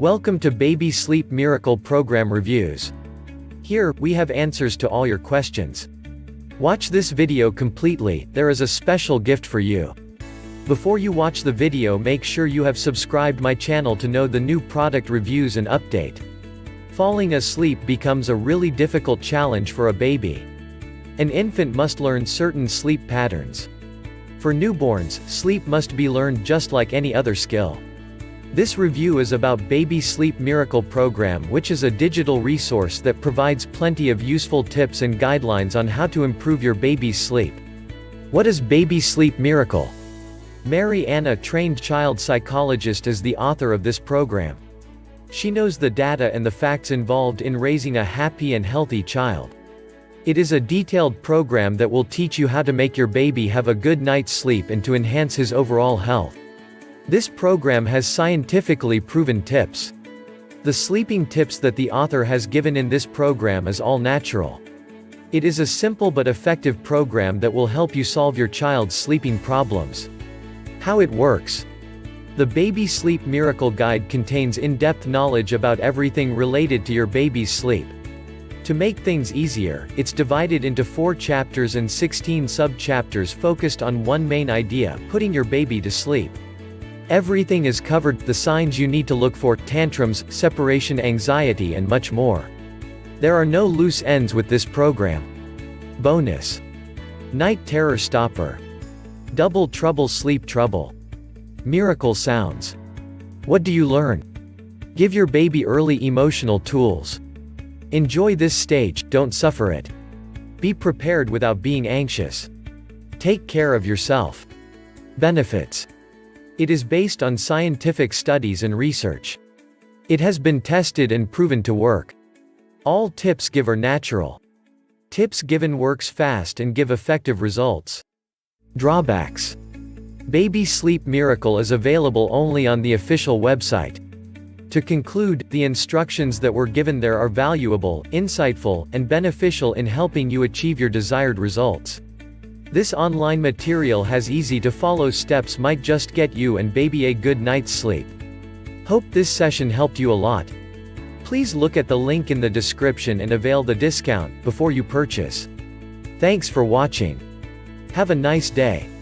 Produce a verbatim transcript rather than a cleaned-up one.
Welcome to Baby Sleep Miracle Program Reviews. Here, we have answers to all your questions. Watch this video completely, there is a special gift for you. Before you watch the video, make sure you have subscribed my channel to know the new product reviews and update. Falling asleep becomes a really difficult challenge for a baby. An infant must learn certain sleep patterns. For newborns, sleep must be learned just like any other skill. This review is about Baby Sleep Miracle Program, which is a digital resource that provides plenty of useful tips and guidelines on how to improve your baby's sleep. What is Baby Sleep Miracle? Mary Ann, a trained child psychologist, is the author of this program. She knows the data and the facts involved in raising a happy and healthy child. It is a detailed program that will teach you how to make your baby have a good night's sleep and to enhance his overall health. This program has scientifically proven tips. The sleeping tips that the author has given in this program is all natural. It is a simple but effective program that will help you solve your child's sleeping problems. How it works. The Baby Sleep Miracle Guide contains in-depth knowledge about everything related to your baby's sleep. To make things easier, it's divided into four chapters and sixteen sub-chapters focused on one main idea: putting your baby to sleep. Everything is covered: the signs you need to look for, tantrums, separation anxiety, and much more. There are no loose ends with this program. Bonus. Night Terror Stopper. Double Trouble Sleep Trouble. Miracle Sounds. What do you learn? Give your baby early emotional tools. Enjoy this stage, don't suffer it. Be prepared without being anxious. Take care of yourself. Benefits. It is based on scientific studies and research. It has been tested and proven to work. All tips given are natural. Tips given works fast and give effective results. Drawbacks. Baby Sleep Miracle is available only on the official website. To conclude, the instructions that were given there are valuable, insightful, and beneficial in helping you achieve your desired results. This online material has easy-to-follow steps might just get you and baby a good night's sleep. Hope this session helped you a lot. Please look at the link in the description and avail the discount before you purchase. Thanks for watching. Have a nice day.